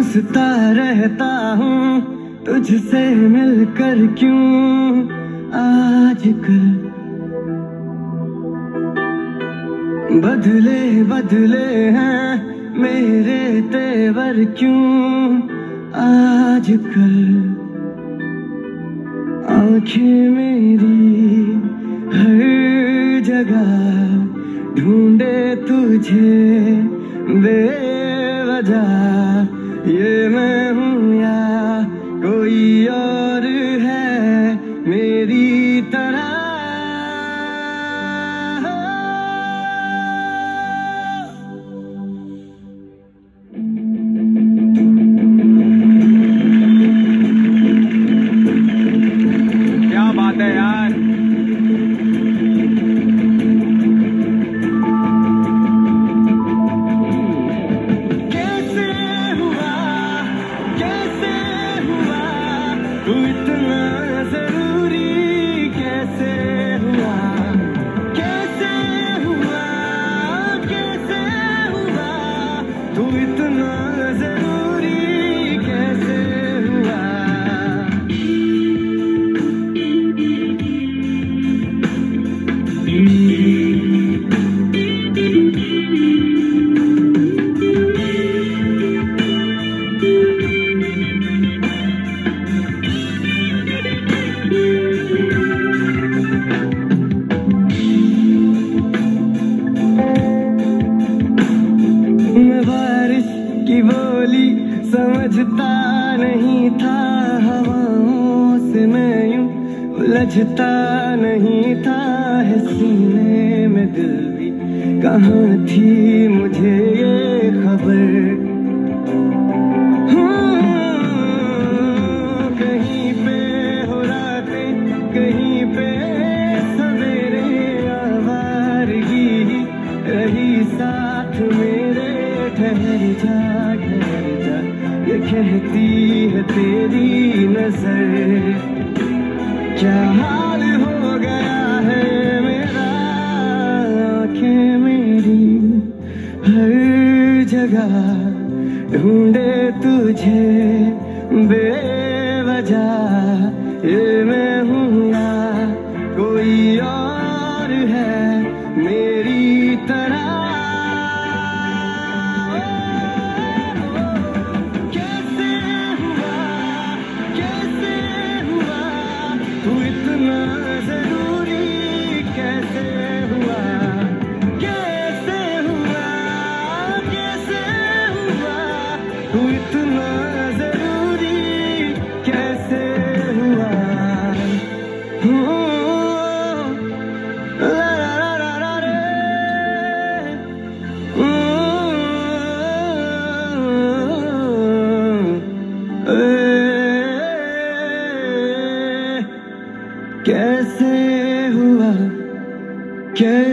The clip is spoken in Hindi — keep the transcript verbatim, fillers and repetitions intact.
हंसता रहता हूँ तुझसे मिलकर क्यों आजकल। बदले बदले हैं मेरे तेवर क्यों आजकल। आँखें मेरी हर जगह ढूंढे तुझे बेवजह। ये मैं हूँ या कोई और है मेरी तरह। क्या बात है यार। कैसे हुआ कैसे हुआ तू इतना जरूरी। कैसे हुआ कैसे हुआ कैसे हुआ तू इतना जरूरी। कैसे हुआ मैं बारिश की बोली समझता नहीं था। हवाओं से मैं यूं उलझता नहीं था। है सीने में दिल भी कहाँ थी मुझे ये खबर। कहीं पे हो रातें कहीं पे सवेरे। आवारगी रही साथ मेरे। ठहर जा ठहर जा ये कहती है तेरी नजर। क्या हाल हो गया है मेरा। आँखें मेरी हर जगह ढूंढे तुझे बेवजह। ये मैं हूँ या कोई और है मेरी तरह। कैसे हुआ कैसे हुआ तू इतना जरूरी। कैसे हुआ कैसे हुआ कैसे हुआ तू इतना जरूरी। कैसे हुआ हो ला ला ला ला रे। कैसे हुआ कैसे